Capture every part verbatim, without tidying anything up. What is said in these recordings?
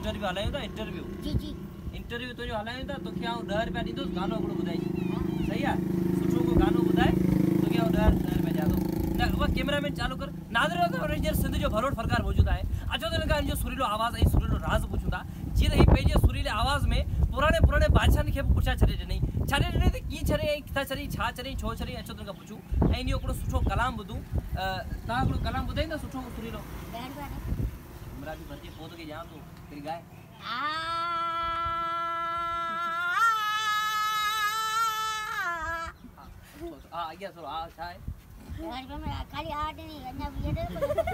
interview हलायूं था interview जी जी interview तो जो हलायूं था तो क्या ॾह रुपया ॾींदुसि गानो हिकिड़ो ॿुधाई सही आहे सुठो को गानो ॿुधाए तो क्या ॾह ॾह रुपया ॾियां थो न उहा कैमरामैन चालू कर नादर तो हींअर सिंध जो भरोड़ फरकार मौजूदु आहे अचो त हिन खां हिन जो सुरीलो आवाज़ ऐं सुरीलो राज़ पुछूं था जीअं त हीअ पंहिंजे सुरीले आवाज़ में पुराणे पुराणे बादशाहनि खे बि पुठियां छॾे ॾिनई छॾे ॾिनई त कीअं छॾे ऐं किथां छॾी छा छॾी छो छॾी अचो त हिन खां पुछूं ऐं इन जो हिकिड़ो सुठो कलाम ॿुधूं तव्हां हिकिड़ो कलाम ॿुधाईंदा सुठो सुरीलो कैमरा बि भरिजे पोइ तोखे ॼाण थो तेरी गाए हा अॻियां थोरो हा छा आहे खाली आठ नहीं अन्ना ये दे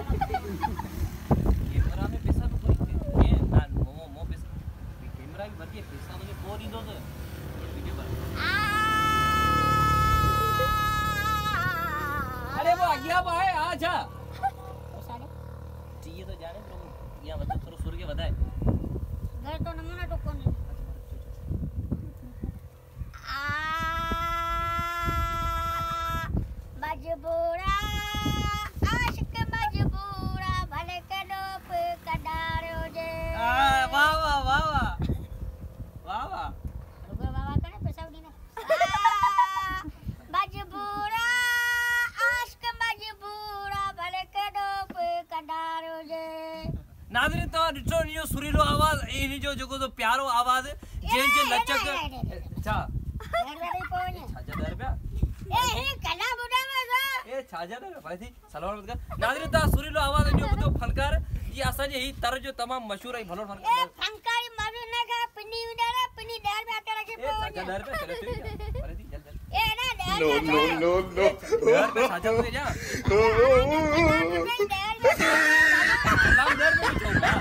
कैमरा में पैसा तो कोई के ना मो मो पैसा कैमरा भी भरती है पैसा तो के कोई दो तो वीडियो पर अरे वो आज्ञा भाई आजा साले चाहिए तो जाने तो यहां बता थोड़ा सुर के बताए घर तो नमूना तो कौन आ मजबूरा आशिक मजबूरा भले कदोप कडारो जे वाह वाह वाह वाह वाह वाह रुको बाबा कने पैसा दी ना मजबूरा आशिक मजबूरा भले कदोप कडारो जे नाज़रीन तो ॾिठो इहो सुरीलो आवाज़ इन जो जेको तो प्यारो आवाज़ जंहिं जे लचक छा छा ॾह रुपया ए हे कला बुढ़ा में ए छाजा ना भाई थी सलवार मत कर नाज़रीन ता सुरीलो आवाज़ जो ॿुधो फनकार ये असा जे ही तर जो तमाम मशहूर है भलो फनकार ए फनकारी मालू ना का पिनी उडारा पिनी डर में आटा रखे ए छाजा ॾह रुपया चले तू अरे थी जल जल ए ना डर नो नो नो नो छाजा तो जा कलाम डर में छो